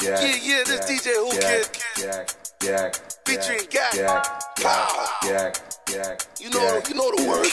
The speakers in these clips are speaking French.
Yeah, this DJ Who Kid. Featuring GAK. You know the word.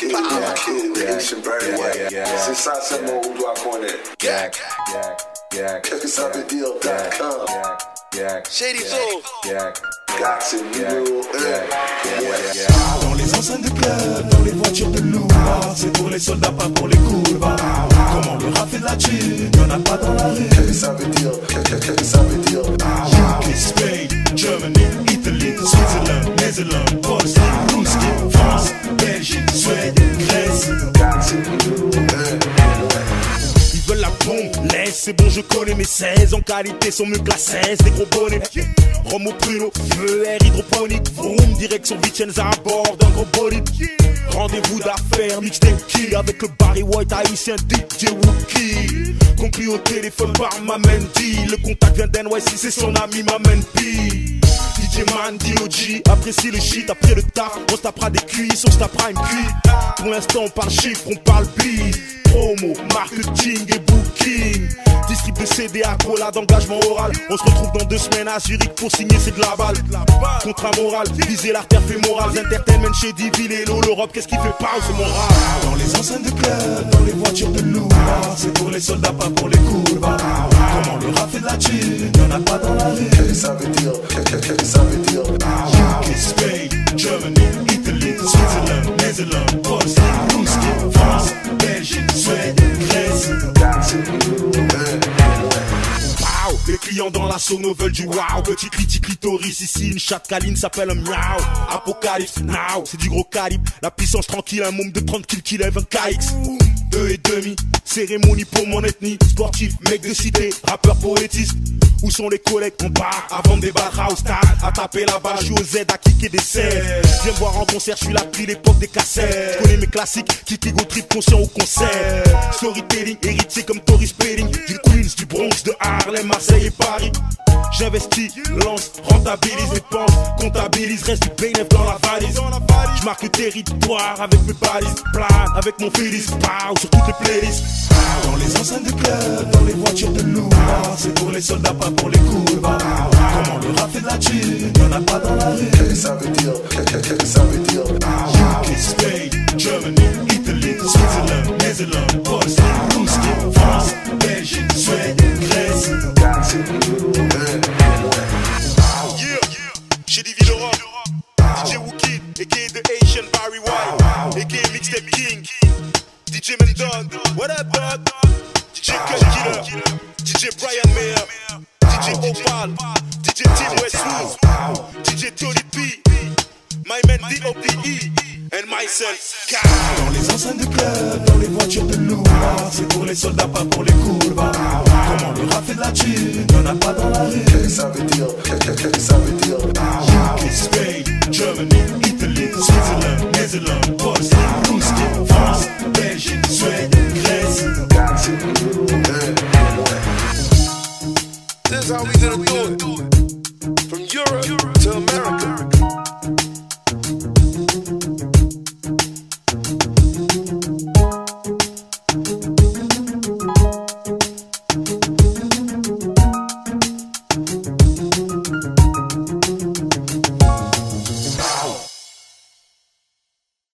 C'est ça seulement où doit connaître. GAK. Qu'est-ce que ça veut dire? Shady Soul. GAK, c'est le numéro 1. Dans les enceintes de club, dans les voitures de loup, c'est pour les soldats, pas pour les courbes. Comment le rap fait de la thune, y'en a pas dans la rue. Qu'est-ce que ça veut dire? Qu'est-ce que ça veut dire? UK, Spain, Germany, Italy, Switzerland, Netherlands, Bosnie, Russie, France, Belgique, Suède, Grèce. GAK, c'est le numéro 1. Ils veulent la bombe, laisse, c'est bon, je connais mes 16 en qualité, sont mieux que la 16, des gros bonnets. Rome au pruneau, feu, air hydroponique, vroom, direction Vicenza à bord d'un gros bolide. Rendez-vous d'affaires, mixtape key avec le Barry White haïtien DJ Wookie. Conclu au téléphone par ma Mendy, le contact vient d'NYC, c'est son ami ma Mendy. DJ Man, DOG, apprécie le shit après le taf, on se tapera des cuisses, on se tapera une cuite. Pour l'instant on parle chiffres, on parle bise, promo, marketing et booking. Distrib de CD à cola d'engagement oral. On se retrouve dans 2 semaines à Zurich pour signer, c'est de la balle. Contrat moral, viser l'artère fémorale. Entertainment chez Diville et l'Europe, qu'est-ce qui fait pas, c'est mon rap. Dans les enceintes de club, dans les voitures de loup, c'est pour les soldats, pas pour les courbes. Comment le rap fait de la thune, y'en a pas dans la rue. Qu'est-ce que ça veut dire? Qu'est-ce que ça veut dire? UK, Spain, Germany, Italy, Switzerland, Netherlands, Bosnie, Russie, France, Belgique, Suède, Grèce. GAK, c'est le numéro 1. Les clients dans la sono veulent du wow. Petit critique clitoris, ici une chatte câline s'appelle un miau. Apocalypse, now, c'est du gros calibre. La puissance tranquille, un môme de 30 kills qui lève un KX. 2,5, cérémonie pour mon ethnie. Sportif, mec de cité, rappeur poétiste. Où sont les collègues en bar, à vendre des barres house style, à taper la balle, je suis au Z, à kicker des scènes. Viens me voir en concert, je suis là depuis l'époque des cassettes. Je connais mes classiques, kick go trip, conscient au concert. Storytelling, héritier comme Tori Spelling. Du Queens, du Bronx, de Harlem, Marseille et Paris. J'investis, lance, rentabilise, dépense, comptabilise, reste du bénéfice dans la valise. Je marque le territoire avec mes balises, plane avec mon Félix, pow sur toutes les playlists. Dans les enceintes de club, dans les voitures de loup, c'est pour les soldats, pas pour les courbes. Comment le rap fait de la thune, y'en a pas dans la rue. Qu'est-ce que ça veut dire? Qu'est-ce que ça veut dire? UK, Spain, Germany, Italy, Switzerland, Netherlands, Bosnie, Russie, France, Belgique, Suède, Grèce. GAK, c'est le numéro 1. Chez Diville Europe, DJ Wookie, a.k.a. The Asian Barry White, a.k.a. Mixtape King, DJ Mendon, what up dog, DJ Cut Killer, DJ Brian Mayer, DJ Opal, DJ Tim Westwood, DJ Tony P, my man D.O.P.E. and myself, God. Dans les enceintes de club, dans les voitures de loup, c'est pour les soldats, pas pour les courbes.